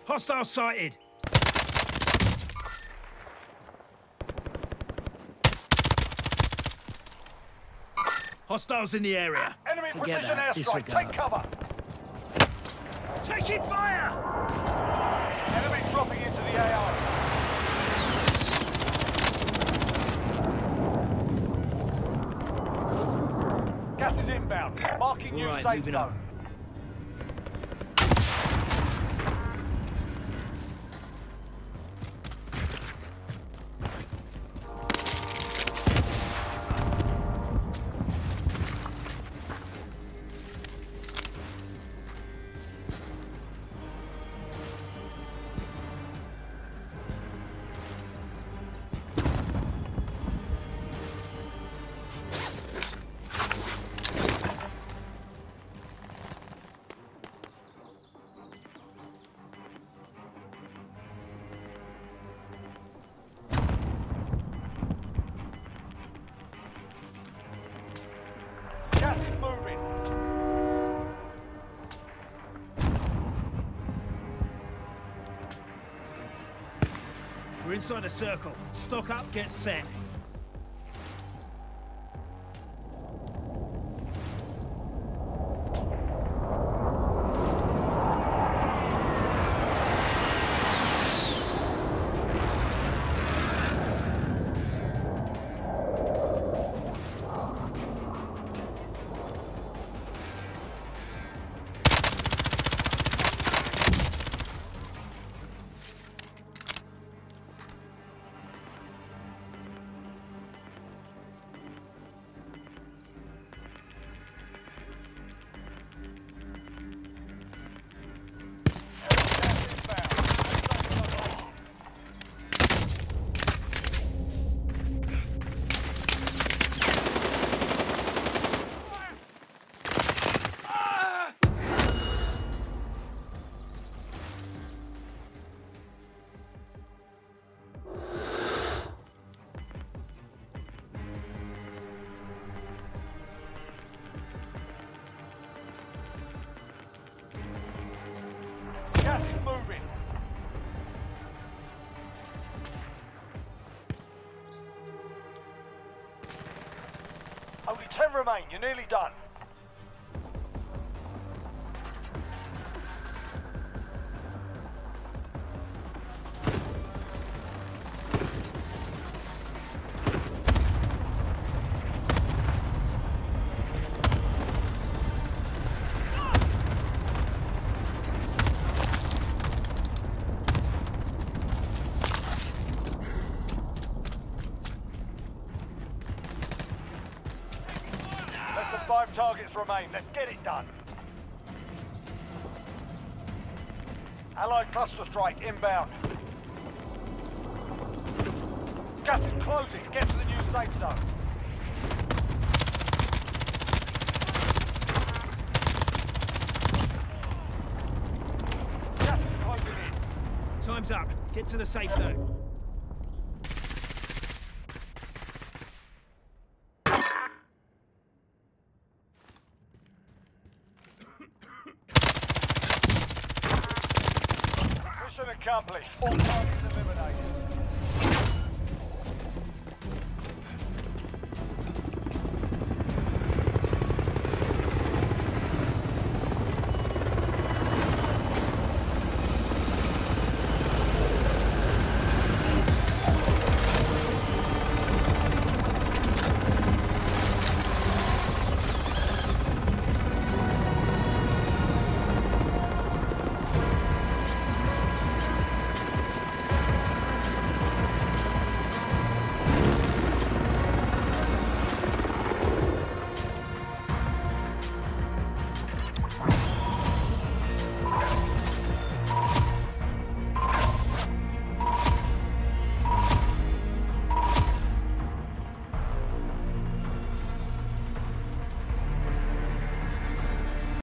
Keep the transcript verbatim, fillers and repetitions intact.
Hostile sighted. Hostiles in the area. Enemy Forget precision that. airstrike. Disregard. Take cover. Taking fire! Enemy dropping into the A O. Gas is inbound. Marking new Right, safe moving zone. up. Gas is moving. We're inside a circle. Stock up, get set. Gas is moving. Only ten remain. You're nearly done. Less than five targets remain. Let's get it done. Allied cluster strike inbound. Gas is closing. Get to the new safe zone. Gas is closing in. Time's up. Get to the safe zone. Mission accomplished. All targets